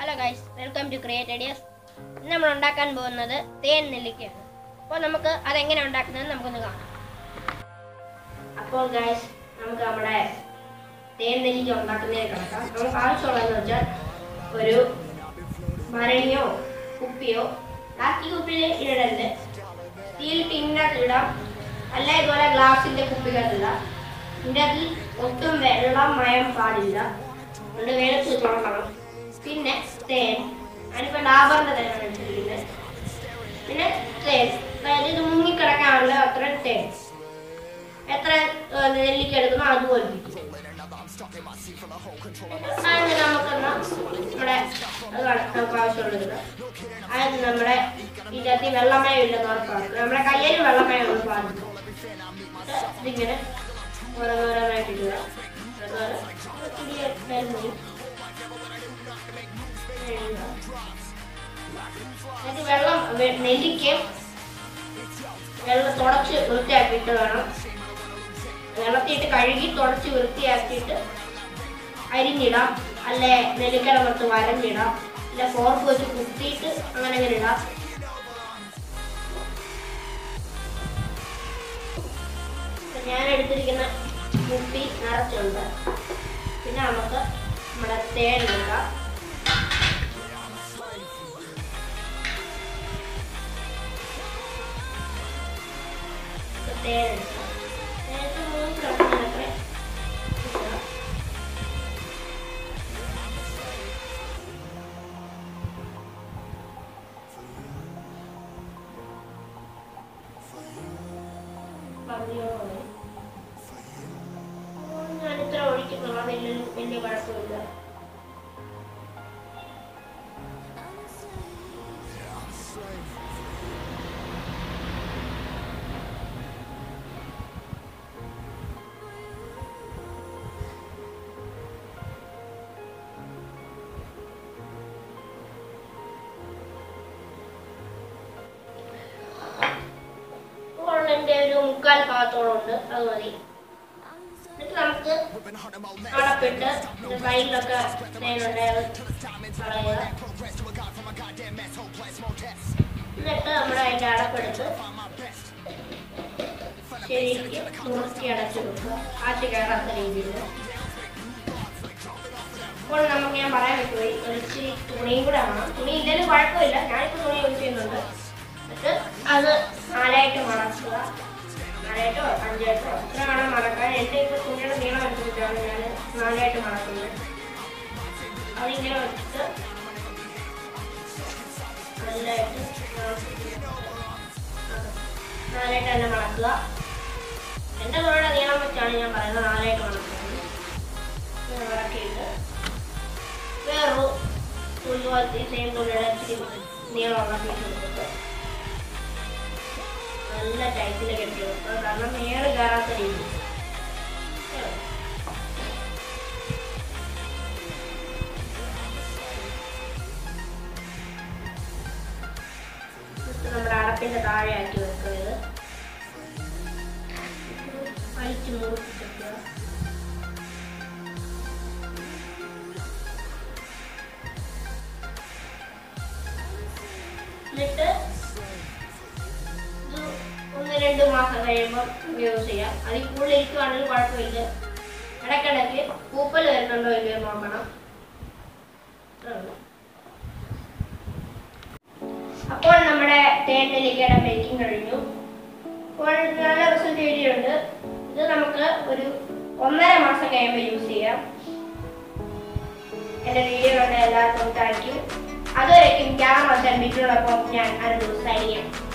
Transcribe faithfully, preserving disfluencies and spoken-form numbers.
Hello guys, welcome to Create Ideas. നമ്മൾ ഉണ്ടാക്കാൻ പോകുന്നത് തേൻ നെല്ലിക്കയാണ്. അപ്പോൾ നമുക്ക് അത് എങ്ങനെ ഉണ്ടാക്കുന്നതെന്ന് നമുക്കൊന്ന് കാണാം. അപ്പോൾ ഗൈസ് നമുക്ക് നമ്മുടെ തേൻ നെല്ലിക്ക ഉണ്ടാക്കുന്നതിനെ കാണാം. നമുക്ക് ആവശ്യമുള്ളതെന്ന് വെച്ചാൽ ഒരു ഭരണിയോ കുപ്പിയോ പ്ലാസ്റ്റിക് കുപ്പിയിൽ ഇടരുത്, സ്റ്റീൽ ടിന്നിനകത്ത് ഇടാം, അല്ല ഇതുപോലെ ഗ്ലാസിൻ്റെ കുപ്പികളിടാം. ഇതിൻ്റെ അതിൽ ഒട്ടും വെള്ളം മയം പാടില്ല, അതുകൊണ്ട് വേഗത്തിൽ തുറക്കണം. പിന്നെ തേൻ, അതിനിപ്പോൾ ഡാബറിൻ്റെ തേനാണ് എടുത്തിരിക്കുന്നത്. പിന്നെ തേൻ, അതായത് ഇത് മുങ്ങിക്കിടക്കാനുള്ള അത്ര തേൻ, എത്ര നെല്ലിക്ക എടുക്കുന്നോ അതുപോലെ അതിന് നമുക്കെന്നാ നമ്മുടെ അതാണ് നമുക്ക് ആവശ്യമുള്ളത്. അതിന് നമ്മുടെ ഇതിനകത്ത് വെള്ളമയം ഇല്ലെന്ന് ഉറപ്പാണ്. നമ്മുടെ കയ്യിലും വെള്ളമയം ഒന്നും പാടില്ല. ഇതിങ്ങനെ ഓരോന്നോരോന്നായിട്ട് ഇടുക. വെള്ളം നെല്ലിക്കയും വെള്ളം തുടച്ച് വൃത്തിയാക്കിയിട്ട് വേണം, വെള്ളത്തിയിട്ട് കഴുകി തുടച്ച് വൃത്തിയാക്കിയിട്ട് അരിഞ്ഞിടാം, അല്ലെ നെല്ലിക്കട പുറത്ത് വരഞ്ഞിടാം, അല്ലെ ഫോർക്ക് വെച്ച് കുത്തിയിട്ട് അങ്ങനെ അങ്ങനെ ഇടാം. ഞാൻ എടുത്തിരിക്കുന്ന കുപ്പി നിറച്ചുണ്ട്. പിന്നെ നമുക്ക് നമ്മുടെ തേൻ എടുക്കാം. തേൻ എടുക്കാം. തേനത്ത് മൂന്ന് കഷ്ണമൊക്കെ ഇടുക. ഞാനിത്ര ഒഴിക്കുന്നുള്ള വലിയ വലിയ കുഴപ്പമില്ല. എൻ്റെ ഒരു മുക്കാൽ ഭാഗത്തോളം ഉണ്ട്, അത് മതി. എന്നിട്ട് നമുക്ക് അടപ്പിട്ട് സൈഡിലൊക്കെ തേനുണ്ട് കളയുക. എന്നിട്ട് നമ്മുടെ അതിൻ്റെ അടപ്പെടുത്ത് ശരിക്കും മുറുക്കി അടച്ചു കൊടുക്കുക, ആറ്റി കയറാത്ത രീതിയിൽ. അപ്പോൾ നമുക്ക് ഞാൻ പറയാൻ പറ്റുപോയി, ഒരു ഇച്ചിരി തുണിയും കൂടെ വേണം. തുണി ഇല്ലെങ്കിലും കുഴപ്പമില്ല, ഞാനിപ്പോൾ തുണി യൂസ് ചെയ്യുന്നുണ്ട്. എന്നിട്ട് അത് നാലായിട്ട് മടക്കുക, നാലായിട്ടോ അഞ്ചായിട്ടോ എത്ര വേണം മടക്കാൻ. എൻ്റെ ഇപ്പോൾ തുണിയുടെ നീളം അനുസരിച്ചാണ് ഞാൻ നാലായിട്ട് മടക്കുന്നത്. അതിങ്ങനെ വെച്ചിട്ട് നല്ലതായിട്ട് നാലായിട്ട് തന്നെ മടക്കുക. എൻ്റെ തുണിയുടെ നീളം വെച്ചാണ് ഞാൻ പറയുന്നത് നാലായിട്ട് മടക്കുന്നത്. മടക്കിയിട്ട് വേറൊരു തുണി പോലത്തെ സെയിം തുണിയുടെ ഇച്ചിരി നീളമുള്ള പീസ് എടുത്തിട്ട് നല്ല ടൈറ്റിൽ കെട്ടി വെക്കുക, കാരണം മേള് കയറാത്ത രീതി. നമ്മുടെ അടപ്പിന്റെ താഴെ ആക്കി വെക്കുന്നത് വലിച്ചു മുറിച്ചിട്ട് എന്നിട്ട് ഒന്ന് രണ്ട് മാസം കഴിയുമ്പോൾ യൂസ് ചെയ്യാം. അതിൽ കൂടുതൽ ഇരിക്കുവാണെങ്കിൽ കുഴപ്പമില്ല. ഇടയ്ക്കിടയ്ക്ക് പൂപ്പൽ വരുന്നുണ്ടോ ഇല്ലയോ നോക്കണം. അപ്പോൾ നമ്മുടെ തേൻ നെല്ലിക്കയുടെ മേക്കിംഗ് കഴിഞ്ഞു. അപ്പോൾ നല്ല റിസൾട്ട് കിട്ടിയിട്ടുണ്ട്. ഇത് നമുക്ക് ഒരു ഒന്നര മാസം കഴിയുമ്പോൾ യൂസ് ചെയ്യാം. എൻ്റെ വീഡിയോ കണ്ട എല്ലാവർക്കും താങ്ക് യു. അതുവരേക്കും ക്യാമറ ബിറ്റുള്ളപ്പോൾ ഞാൻ അത് സൈൻ ചെയ്യാം.